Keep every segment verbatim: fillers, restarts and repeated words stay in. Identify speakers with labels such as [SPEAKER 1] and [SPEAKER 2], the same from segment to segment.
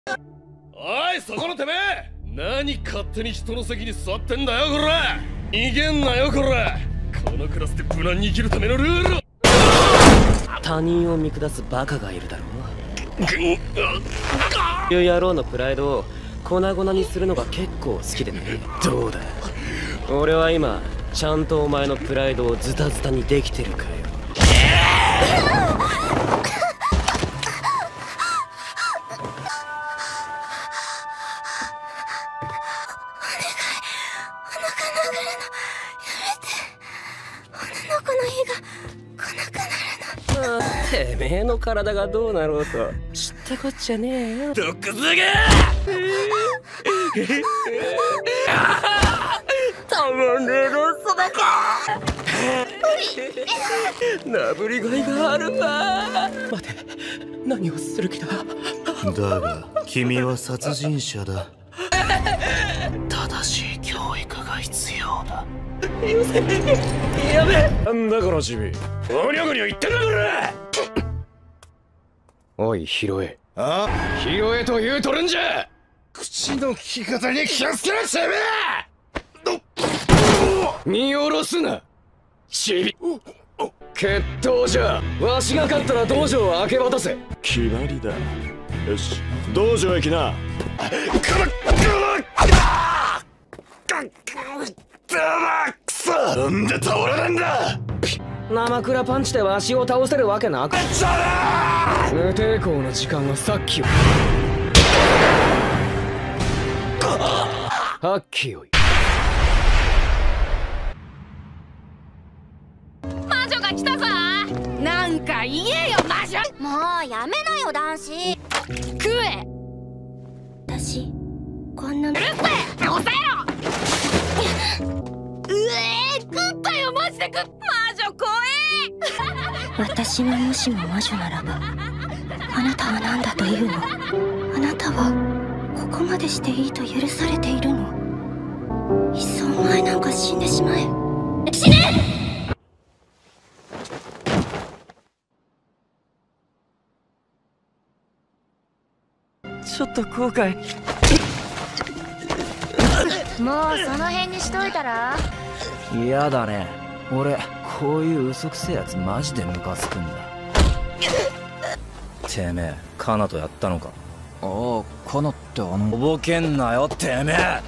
[SPEAKER 1] おいそこのてめえ、何勝手に人の席に座ってんだよこら。逃げんなよこら。このクラスで無難に生きるためのルールを。
[SPEAKER 2] 他人を見下すバカがいるだろう。いう野郎のプライドを粉々にするのが結構好きでね。どうだ、俺は今ちゃんとお前のプライドをズタズタにできてるかよ。てめえの体がどうなろうと知ったこっちゃねえよ。ドッグズゲーたまんねえのそだかなぶりがいがあるわ。待て、何をする気だ。
[SPEAKER 3] だが君は殺人者だ。正しい教育が必要だ。
[SPEAKER 2] よせ、やべえ。
[SPEAKER 1] なんだこのチビ、おにょごにょ言ってんだこれ。
[SPEAKER 2] おいヒロエ。
[SPEAKER 1] あヒロエと言うとるんじゃ。口の利き方に気をつけろてめえ。見下ろすなチビ。決闘じゃ。わしが勝ったら道場を明け渡せ。
[SPEAKER 3] 決まりだ。よし道場へ来な。くそ、なんで倒れないんだ。
[SPEAKER 2] 生クラパンチでわしを倒せるわけなく。
[SPEAKER 1] 無抵抗の時間はさっきよ。はっきよい。
[SPEAKER 4] 魔女が来たぞ。なんか言えよ魔女。
[SPEAKER 5] もうやめなよ男子。
[SPEAKER 4] 食え。
[SPEAKER 5] 私こんな。
[SPEAKER 4] うるせえ、抑えろ。うえー、食ったよマジで食っ。魔女怖え。
[SPEAKER 5] 私がもしも魔女ならば、あなたは何だというの。あなたはここまでしていいと許されているの。いっそお前なんか死んでしまえ。死ね。
[SPEAKER 2] ちょっと後悔。
[SPEAKER 5] もうその辺にしといたら。
[SPEAKER 6] 嫌だね。俺こういう嘘くせえやつマジでムカつくんだ。てめえカナとやったのか。
[SPEAKER 7] ああ、カナってあの。
[SPEAKER 6] とぼけんなよてめえ。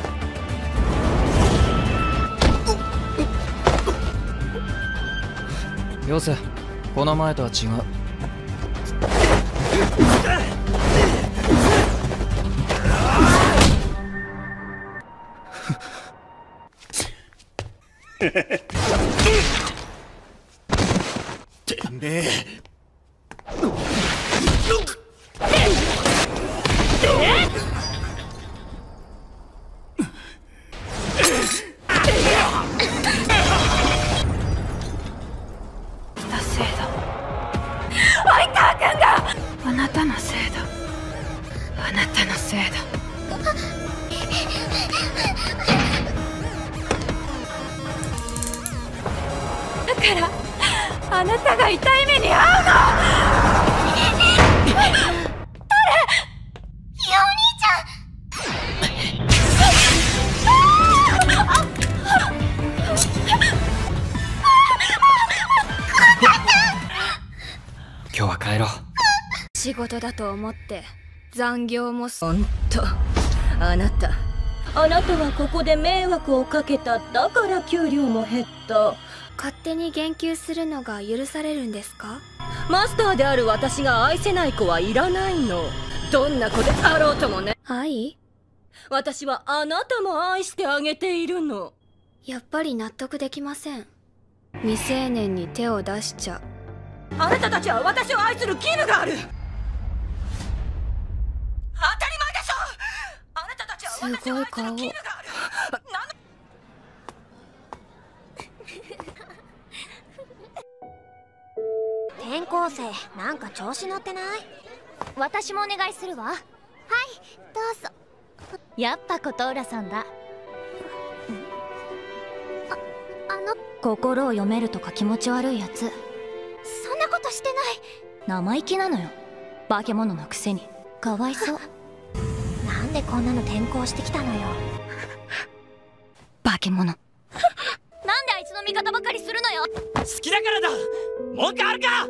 [SPEAKER 7] よせ、この前とは違う。
[SPEAKER 3] てめえ。
[SPEAKER 4] あなたのせいだ。あなたのせいだ。だからあなたが痛い目に遭うの。誰？いやお兄ち
[SPEAKER 7] 今日は帰ろう。
[SPEAKER 4] 仕事だと思って残業も。ほんとあなた
[SPEAKER 8] あなたはここで迷惑をかけた。だから給料も減った。
[SPEAKER 4] 勝手に言及するのが許されるんですか？
[SPEAKER 8] マスターである私が愛せない子はいらないの。どんな子であろうともね。
[SPEAKER 4] 愛？
[SPEAKER 8] 私はあなたも愛してあげているの。
[SPEAKER 4] やっぱり納得できません。未成年に手を出しちゃ。
[SPEAKER 8] あなたたちは私を愛する義務がある。当たり前でしょ。あなたたちは私を愛する義務がある。
[SPEAKER 5] 転校生なんか調子乗ってない？私もお願いするわ。はいどうぞ。やっぱ琴浦さんだ。あ、あの心を読めるとか気持ち悪いやつ。そんなことしてない。生意気なのよ化け物のくせに。かわいそう。 なんでこんなの転校してきたのよ。化け物。なんであいつの味方ばかりするのよ。
[SPEAKER 6] 好きだからだ。文句あるか。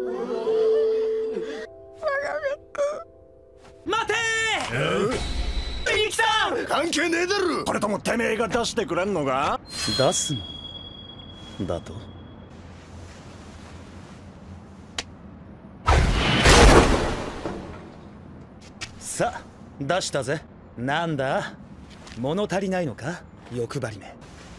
[SPEAKER 6] 待てー。ミキさん
[SPEAKER 3] 関係ねえだろ。これともてめえが出してくれんのか。
[SPEAKER 9] 出すのだと。さあ出したぜ。なんだ物足りないのか欲張りめ。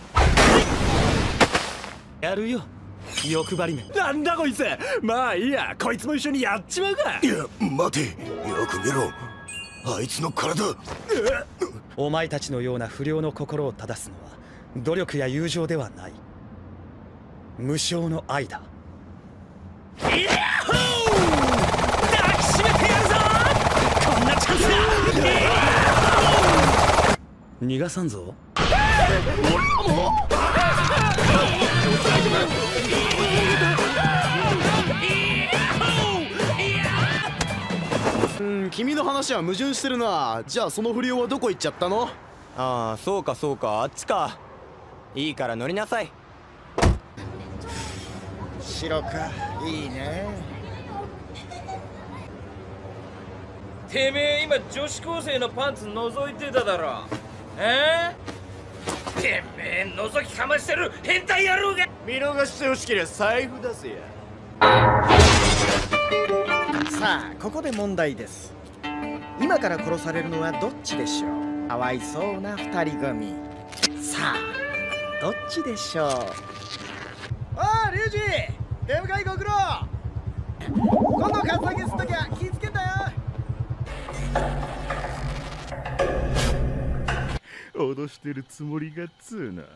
[SPEAKER 9] やるよ欲張りめ。
[SPEAKER 3] なんだこいつ。まあいいや、こいつも一緒にやっちまうか。いや待て、よく見ろ、あいつの体。
[SPEAKER 9] お前たちのような不良の心を正すのは努力や友情ではない、無償の愛だ。
[SPEAKER 6] イヤッホー、抱きしめてやるぞ。こんなチャンスだ。
[SPEAKER 9] 逃がさんぞ。
[SPEAKER 10] うん、君の話は矛盾してるな。じゃあその不良はどこ行っちゃったの？
[SPEAKER 11] ああ、そうかそうか、あっちか。いいから乗りなさい。
[SPEAKER 10] 白か、いいね。
[SPEAKER 12] てめえ今女子高生のパンツ覗いてただろ。えー、てめえ覗きかましてる変態野郎が。
[SPEAKER 10] 見逃してほしけりゃ財布出せや。さあここで問題です。今から殺されるのはどっちでしょう。かわいそうな二人組。さあどっちでしょう。おいリュウジ、出迎えご苦労。今度カツアゲすっときゃ気ぃつけたよ。
[SPEAKER 3] 脅してるつもりがっつうな。おい アイディーアールエ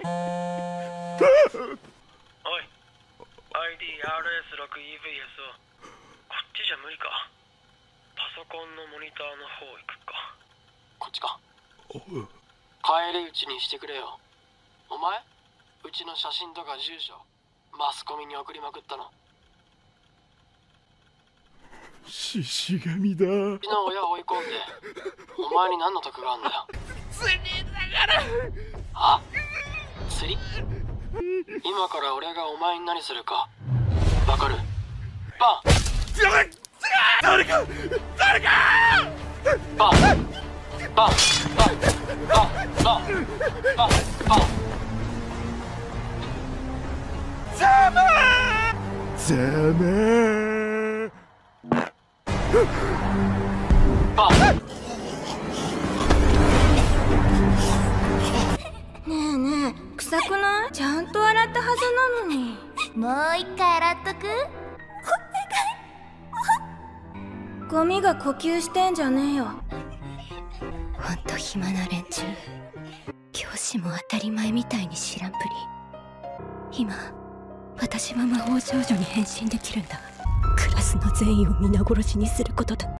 [SPEAKER 3] スろくイーブイエス をこっちじゃ無理か。パソコンのモニターの方行くか。
[SPEAKER 13] こっちか。帰り討ちにしてくれよ。お前うちの写真とか住所マスコミに送りまくったの。
[SPEAKER 3] 獅子神だ。う
[SPEAKER 13] ちの親を追い込んでお前に何の得があんだよ。
[SPEAKER 12] 釣りだから。
[SPEAKER 13] あ、釣り？今から俺がお前に何するかわかる？バン！
[SPEAKER 3] 誰か誰か
[SPEAKER 13] バンバンバンバンバンバンバンバン。
[SPEAKER 3] ざまーざまー
[SPEAKER 13] バン。
[SPEAKER 5] ねえねえ、臭くない？ちゃんと洗ったはずなのに。もう一回洗っとく？ゴミが呼吸してんじゃねえよ。ほんと暇な連中。教師も当たり前みたいに知らんぷり。今私は魔法少女に変身できるんだ。クラスの全員を皆殺しにすることだ。